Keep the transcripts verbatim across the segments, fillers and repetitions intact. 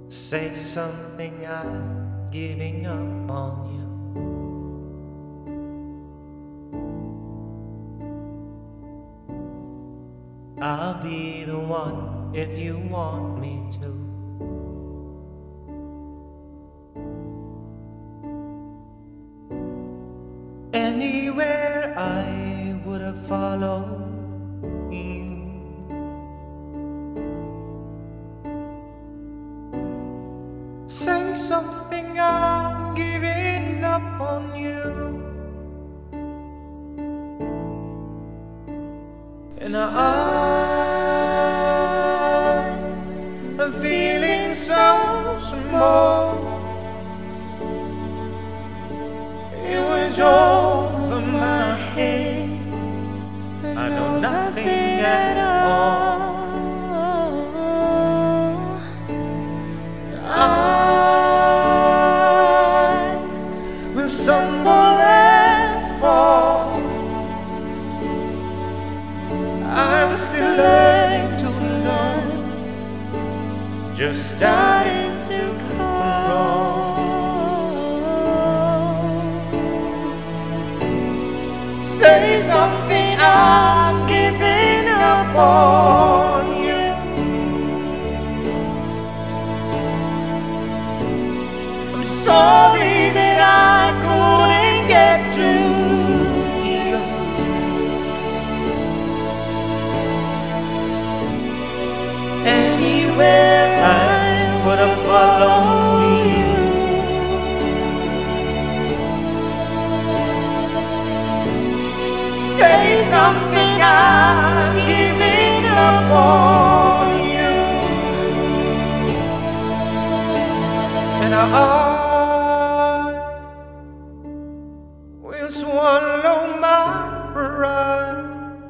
Say something, I'm giving up on you. I'll be the one if you want me to. Anywhere I would have followed you. Say something, I'm giving up on you. And I'm feeling so small. It was over my head. I know nothing at all. I will stumble and fall. I'm still learning to learn, just starting to crawl. Say something, I'm giving up on you. I'm sorry that I couldn't get to you. Anywhere I would have followed you. Say something, I'm giving up on you. And I will swallow my pride.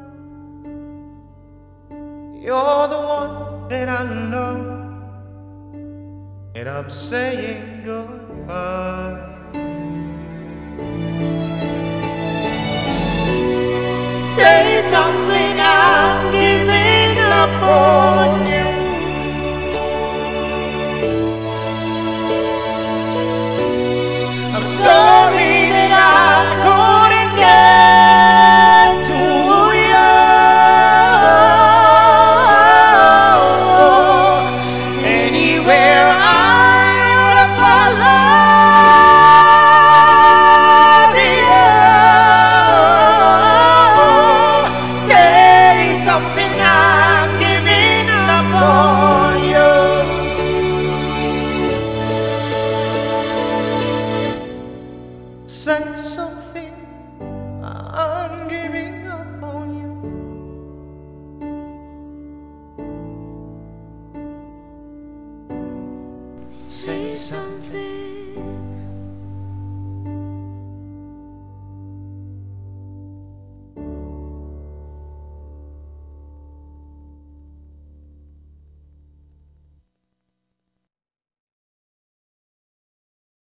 You're the one that I love, and I'm saying goodbye. Say something, I'm giving up on